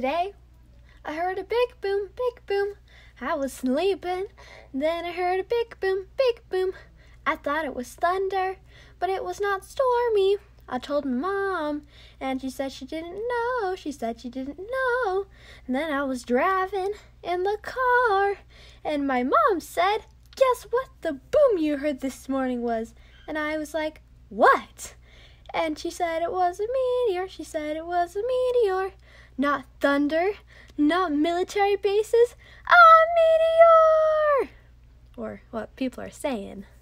today. I heard a big boom, big boom. I was sleeping, then I heard a big boom, big boom. I thought it was thunder, but it was not stormy. I told my mom, and she said she didn't know. She said she didn't know. And then I was driving in the car, and my mom said, "Guess what the boom you heard this morning was?" And I was like, "What?" And she said it was a meteor. She said it was a meteor. Not thunder, not military bases, a meteor! Or what people are saying.